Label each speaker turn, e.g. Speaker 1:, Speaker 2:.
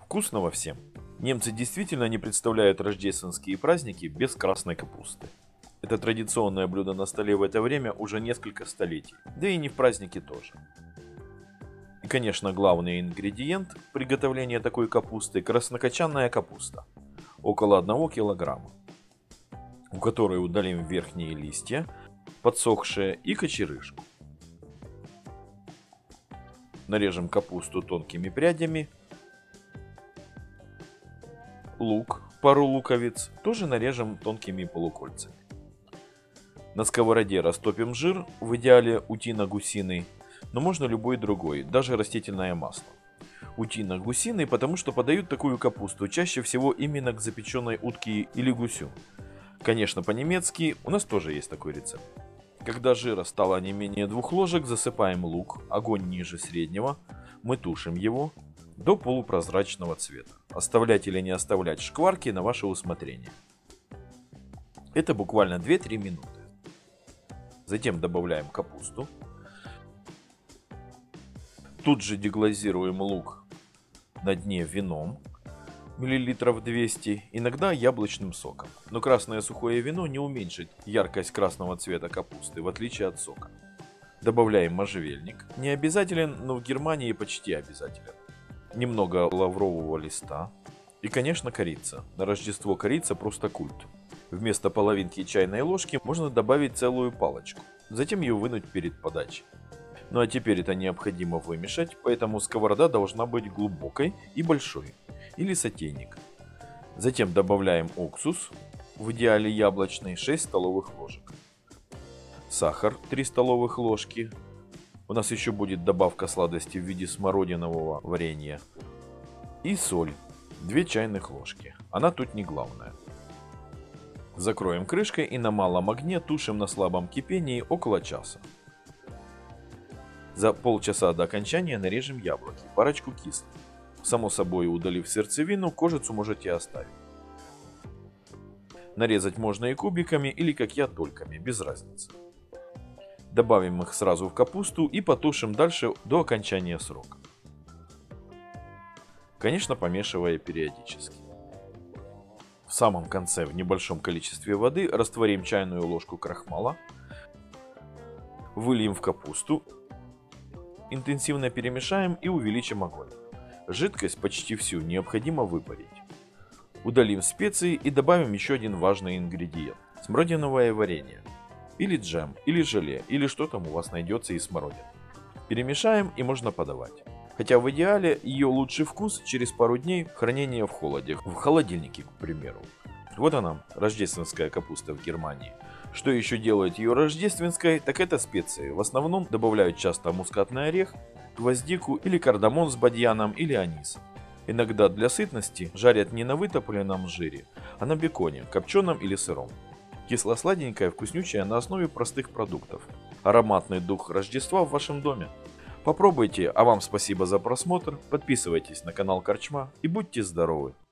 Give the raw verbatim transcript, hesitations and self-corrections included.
Speaker 1: Вкусного всем! Немцы действительно не представляют рождественские праздники без красной капусты. Это традиционное блюдо на столе в это время уже несколько столетий, да и не в праздники тоже. И, конечно, главный ингредиент приготовления такой капусты – краснокочанная капуста, около одного килограмма, у которой удалим верхние листья, подсохшие и кочерышку. Нарежем капусту тонкими прядями. Лук, пару луковиц, тоже нарежем тонкими полукольцами. На сковороде растопим жир, в идеале утино-гусиный, но можно любой другой, даже растительное масло. Утино-гусиный, потому что подают такую капусту чаще всего именно к запеченной утке или гусю. Конечно, по-немецки у нас тоже есть такой рецепт. Когда жира стало не менее двух ложек, засыпаем лук, огонь ниже среднего, мы тушим его до полупрозрачного цвета. Оставлять или не оставлять шкварки на ваше усмотрение. Это буквально две-три минуты. Затем добавляем капусту. Тут же деглазируем лук на дне вином, миллилитров двести, иногда яблочным соком. Но красное сухое вино не уменьшит яркость красного цвета капусты, в отличие от сока. Добавляем можжевельник. Не обязателен, но в Германии почти обязателен. Немного лаврового листа. И, конечно, корица. На Рождество корица просто культ. Вместо половинки чайной ложки можно добавить целую палочку. Затем ее вынуть перед подачей. Ну а теперь это необходимо вымешать, поэтому сковорода должна быть глубокой и большой. Или сотейник. Затем добавляем уксус, в идеале яблочный, шесть столовых ложек. Сахар три столовых ложки. У нас еще будет добавка сладости в виде смородинового варенья. И соль две чайных ложки. Она тут не главная. Закроем крышкой и на малом огне тушим на слабом кипении около часа. За полчаса до окончания нарежем яблоки, парочку кислых. Само собой, удалив сердцевину, кожицу можете оставить. Нарезать можно и кубиками, или как я, дольками, без разницы. Добавим их сразу в капусту и потушим дальше до окончания срока. Конечно, помешивая периодически. В самом конце в небольшом количестве воды растворим чайную ложку крахмала. Выльем в капусту. Интенсивно перемешаем и увеличим огонь. Жидкость почти всю необходимо выпарить. Удалим специи и добавим еще один важный ингредиент. Смородиновое варенье. Или джем, или желе, или что там у вас найдется из смородины. Перемешаем и можно подавать. Хотя в идеале ее лучший вкус через пару дней хранения в холоде, в холодильнике, к примеру. Вот она, рождественская капуста в Германии. Что еще делает ее рождественской, так это специи. В основном добавляют часто мускатный орех, гвоздику или кардамон с бадьяном или анисом. Иногда для сытности жарят не на вытопленном жире, а на беконе, копченом или сыром. Кисло-сладенькая, вкуснючая на основе простых продуктов. Ароматный дух Рождества в вашем доме. Попробуйте, а вам спасибо за просмотр, подписывайтесь на канал Корчма и будьте здоровы!